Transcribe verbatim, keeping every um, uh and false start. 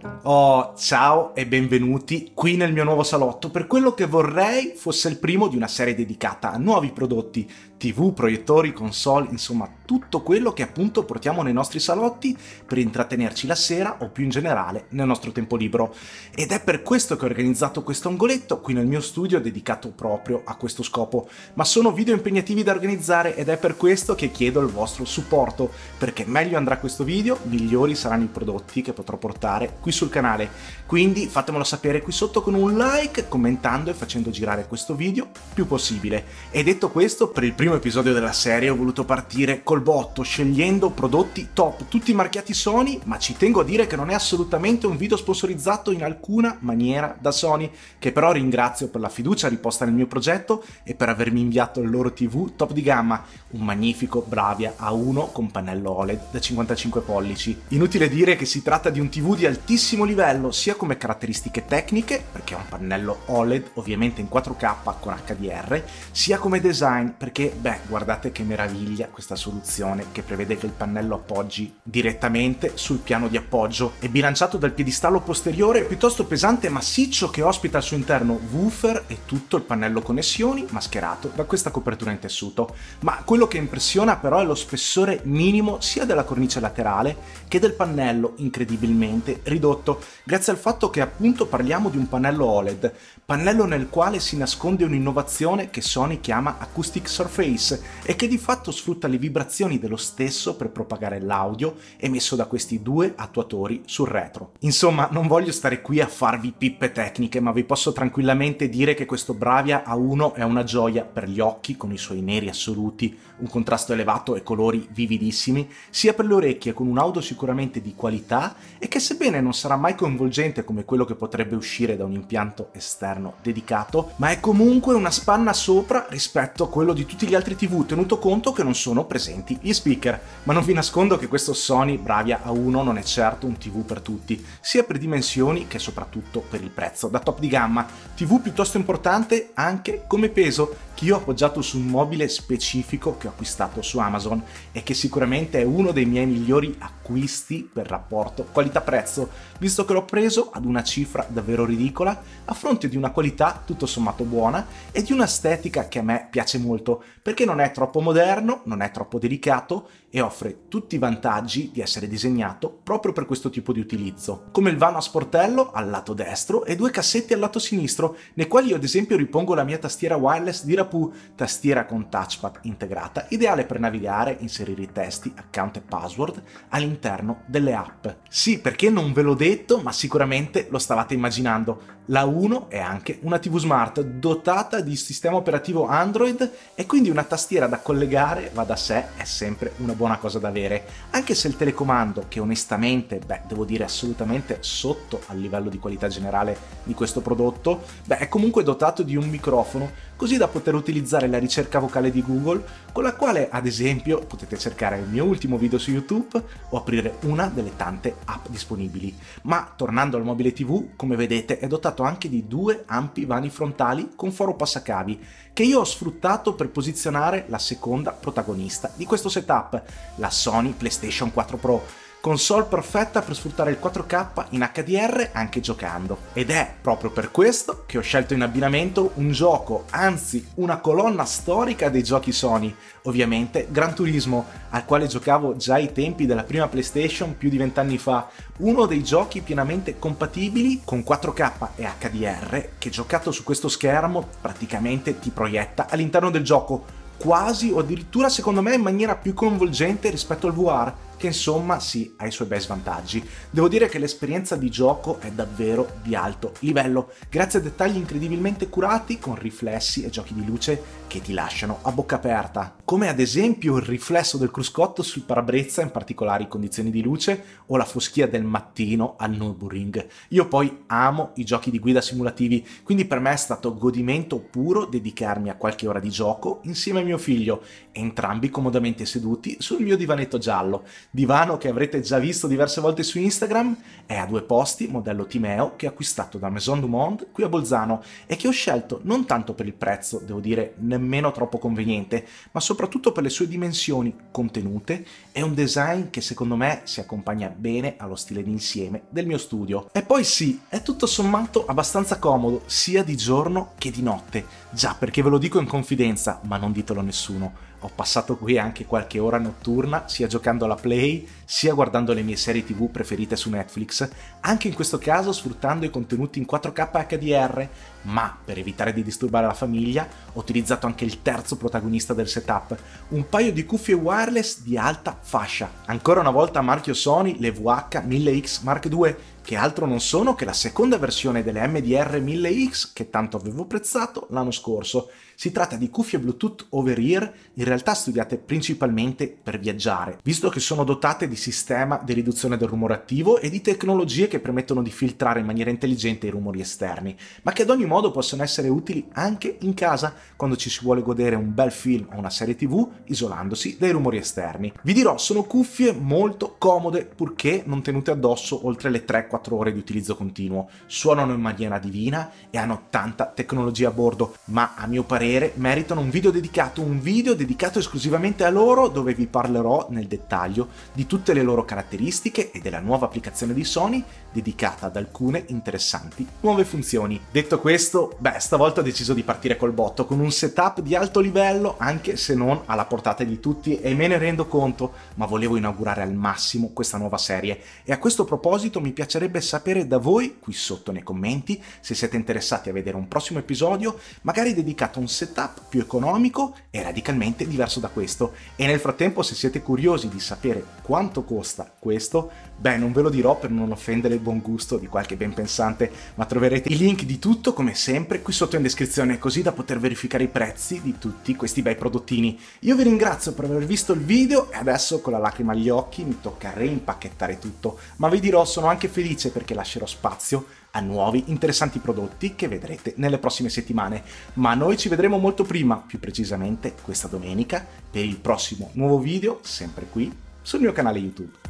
Oh, ciao e benvenuti qui nel mio nuovo salotto per quello che vorrei fosse il primo di una serie dedicata a nuovi prodotti, tivù, proiettori, console, insomma tutto quello che appunto portiamo nei nostri salotti per intrattenerci la sera o più in generale nel nostro tempo libero. Ed è per questo che ho organizzato questo angoletto qui nel mio studio dedicato proprio a questo scopo, ma sono video impegnativi da organizzare ed è per questo che chiedo il vostro supporto, perché meglio andrà questo video, migliori saranno i prodotti che potrò portare qui sul canale. Quindi fatemelo sapere qui sotto con un like, commentando e facendo girare questo video più possibile. E detto questo, per il primo episodio della serie ho voluto partire col botto, scegliendo prodotti top, tutti marchiati Sony, ma ci tengo a dire che non è assolutamente un video sponsorizzato in alcuna maniera da Sony, che però ringrazio per la fiducia riposta nel mio progetto e per avermi inviato il loro tivù top di gamma, un magnifico Bravia A uno con pannello O L E D da cinquantacinque pollici. Inutile dire che si tratta di un tivù di altissimo livello, sia come caratteristiche tecniche, perché è un pannello O L E D ovviamente in quattro K con H D R, sia come design, perché beh, guardate che meraviglia questa soluzione che prevede che il pannello appoggi direttamente sul piano di appoggio. È bilanciato dal piedistallo posteriore piuttosto pesante e massiccio che ospita al suo interno woofer e tutto il pannello connessioni mascherato da questa copertura in tessuto. Ma quello che impressiona però è lo spessore minimo sia della cornice laterale che del pannello incredibilmente ridotto, grazie al fatto che appunto parliamo di un pannello O L E D, pannello nel quale si nasconde un'innovazione che Sony chiama Acoustic Surface e che di fatto sfrutta le vibrazioni dello stesso per propagare l'audio emesso da questi due attuatori sul retro. Insomma, non voglio stare qui a farvi pippe tecniche, ma vi posso tranquillamente dire che questo Bravia A uno è una gioia per gli occhi con i suoi neri assoluti, un contrasto elevato e colori vividissimi, sia per le orecchie con un audio sicuramente di qualità e che sebbene non sarà mai coinvolgente come quello che potrebbe uscire da un impianto esterno dedicato, ma è comunque una spanna sopra rispetto a quello di tutti gli altri tivù, tenuto conto che non sono presenti gli speaker. Ma non vi nascondo che questo Sony Bravia A uno non è certo un tivù per tutti, sia per dimensioni che soprattutto per il prezzo da top di gamma, tivù piuttosto importante anche come peso, che io ho appoggiato su un mobile specifico che ho acquistato su Amazon e che sicuramente è uno dei miei migliori acquisti per rapporto qualità-prezzo, visto che l'ho preso ad una cifra davvero ridicola a fronte di una qualità tutto sommato buona e di un'estetica che a me piace molto, perché non è troppo moderno, non è troppo delicato e offre tutti i vantaggi di essere disegnato proprio per questo tipo di utilizzo, come il vano a sportello al lato destro e due cassetti al lato sinistro, nei quali io ad esempio ripongo la mia tastiera wireless di Rapoo, tastiera con touchpad integrata, ideale per navigare, inserire i testi, account e password all'interno delle app. Sì, perché non ve l'ho detto, ma sicuramente lo stavate immaginando, la uno è anche una tivù smart dotata di sistema operativo Android e quindi una tastiera da collegare, va da sé, è sempre una buona cosa da avere, anche se il telecomando, che onestamente, beh, devo dire assolutamente sotto al livello di qualità generale di questo prodotto, beh, è comunque dotato di un microfono, così da poter utilizzare la ricerca vocale di Google, con la quale ad esempio potete cercare il mio ultimo video su YouTube o aprire una delle tante app disponibili. Ma tornando al mobile tivù, come vedete è dotato anche di due ampi vani frontali con foro passacavi, che io ho sfruttato per posizionare la seconda protagonista di questo setup, la Sony PlayStation quattro Pro, console perfetta per sfruttare il quattro K in H D R anche giocando. Ed è proprio per questo che ho scelto in abbinamento un gioco, anzi una colonna storica dei giochi Sony, ovviamente Gran Turismo, al quale giocavo già ai tempi della prima PlayStation più di vent'anni fa, uno dei giochi pienamente compatibili con quattro K e H D R che giocato su questo schermo praticamente ti proietta all'interno del gioco, quasi o addirittura secondo me in maniera più coinvolgente rispetto al V R, che insomma sì, ha i suoi bei svantaggi. Devo dire che l'esperienza di gioco è davvero di alto livello, grazie a dettagli incredibilmente curati con riflessi e giochi di luce che ti lasciano a bocca aperta, come ad esempio il riflesso del cruscotto sul parabrezza in particolari condizioni di luce o la foschia del mattino al Nürburgring. Io poi amo i giochi di guida simulativi, quindi per me è stato godimento puro dedicarmi a qualche ora di gioco insieme a mio figlio, entrambi comodamente seduti sul mio divanetto giallo, divano che avrete già visto diverse volte su Instagram, è a due posti, modello Timeo, che ho acquistato da Maison du Monde qui a Bolzano e che ho scelto non tanto per il prezzo, devo dire nemmeno troppo conveniente, ma soprattutto per le sue dimensioni contenute e un design che secondo me si accompagna bene allo stile d'insieme del mio studio. E poi sì, è tutto sommato abbastanza comodo, sia di giorno che di notte. Già, perché ve lo dico in confidenza, ma non ditelo a nessuno. Ho passato qui anche qualche ora notturna, sia giocando alla Play, sia guardando le mie serie tivù preferite su Netflix, anche in questo caso sfruttando i contenuti in quattro K H D R, ma per evitare di disturbare la famiglia ho utilizzato anche il terzo protagonista del setup, un paio di cuffie wireless di alta fascia. Ancora una volta marchio Sony, le V H mille X Mark due, che altro non sono che la seconda versione delle M D R mille X che tanto avevo apprezzato l'anno scorso. Si tratta di cuffie Bluetooth over-ear, in realtà studiate principalmente per viaggiare, visto che sono dotate di sistema di riduzione del rumore attivo e di tecnologie che permettono di filtrare in maniera intelligente i rumori esterni, ma che ad ogni modo possono essere utili anche in casa, quando ci si vuole godere un bel film o una serie tivù, isolandosi dai rumori esterni. Vi dirò, sono cuffie molto comode, purché non tenute addosso oltre le tre quattro ore di utilizzo continuo. Suonano in maniera divina e hanno tanta tecnologia a bordo, ma a mio parere meritano un video dedicato, un video dedicato esclusivamente a loro, dove vi parlerò nel dettaglio di tutte le loro caratteristiche e della nuova applicazione di Sony dedicata ad alcune interessanti nuove funzioni. Detto questo, beh, stavolta ho deciso di partire col botto, con un setup di alto livello, anche se non alla portata di tutti, e me ne rendo conto, ma volevo inaugurare al massimo questa nuova serie. E a questo proposito mi piacerebbe sapere da voi, qui sotto nei commenti, se siete interessati a vedere un prossimo episodio, magari dedicato a un setup più economico e radicalmente diverso da questo. E nel frattempo, se siete curiosi di sapere quanto costa questo, beh, non ve lo dirò per non offendere il buon gusto di qualche ben pensante, ma troverete i link di tutto, come sempre, qui sotto in descrizione, così da poter verificare i prezzi di tutti questi bei prodottini. Io vi ringrazio per aver visto il video e adesso, con la lacrima agli occhi, mi tocca reimpacchettare tutto, ma vi dirò, sono anche felice perché lascerò spazio a nuovi interessanti prodotti che vedrete nelle prossime settimane. Ma noi ci vedremo molto prima, più precisamente questa domenica, per il prossimo nuovo video, sempre qui sul mio canale YouTube.